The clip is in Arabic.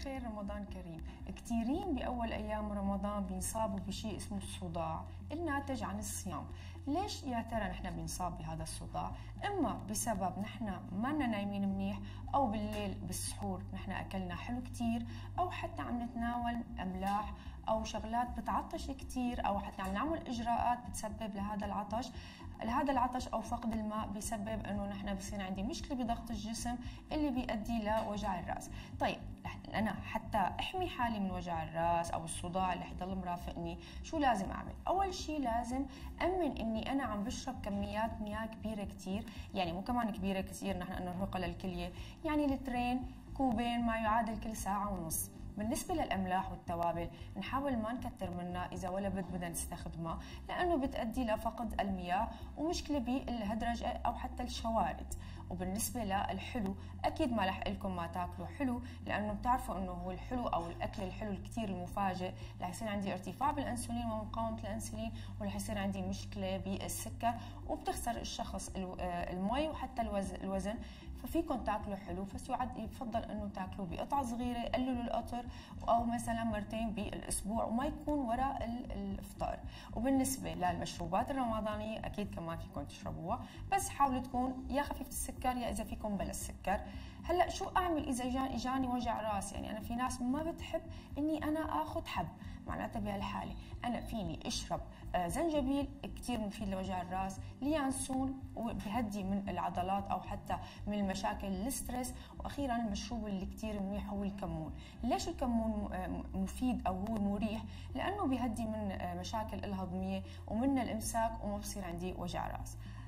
الخير، رمضان كريم. كثيرين بأول أيام رمضان بينصابوا بشيء اسمه الصداع الناتج عن الصيام. ليش يا ترى نحن بنصاب بهذا الصداع؟ إما بسبب نحن ما نايمين منيح، أو بالليل بالسحور نحن أكلنا حلو كثير، أو حتى عم نتناول أملاح أو شغلات بتعطش كثير، أو حتى عم نعمل إجراءات بتسبب لهذا العطش. هذا العطش أو فقد الماء بيسبب إنه نحن بصير عندي مشكلة بضغط الجسم اللي بيؤدي لوجع الرأس. طيب أنا حتى أحمي حالي من وجع الرأس أو الصداع اللي حيضل مرافقني، شو لازم أعمل؟ أول شيء لازم أمن إني أنا عم بشرب كميات مياه كبيرة كتير، يعني مو كمان كبيرة كتير نحن نرهقها للكلية، يعني لترين كوبين ما يعادل كل ساعة ونص. بالنسبة للأملاح والتوابل نحاول ما نكتر منها إذا ولا بدنا نستخدمها، لأنه بتؤدي لفقد المياه ومشكلة بالهدرجة أو حتى الشوارد. وبالنسبة للحلو أكيد ما رح لكم ما تاكلوا حلو، لأنه بتعرفوا أنه هو الحلو أو الأكل الحلو الكتير المفاجئ رح يصير عندي ارتفاع بالأنسولين ومقاومة الأنسولين، ورح يصير عندي مشكلة بالسكر، وبتخسر الشخص المي وحتى الوزن. ففيكم تاكلوا حلو، بس يفضل انه تاكلوا بقطعه صغيره، قللوا القطر، او مثلا مرتين بالاسبوع وما يكون وراء الافطار. وبالنسبه للمشروبات الرمضانيه اكيد كمان فيكم تشربوها، بس حاولوا تكون يا خفيفه السكر يا اذا فيكم بلا السكر. هلا شو اعمل اذا اجاني وجع راس؟ يعني انا في ناس ما بتحب اني انا اخذ حب، معناتها بهالحاله انا فيني اشرب زنجبيل كثير مفيد لوجع الراس، ليانسون وبهدي من العضلات او حتى من المشاكل الستريس. واخيرا المشروب اللي كثير منيح هو الكمون. ليش الكمون مفيد او هو مريح؟ لانه بهدي من مشاكل الهضميه ومن الامساك وما بصير عندي وجع راس.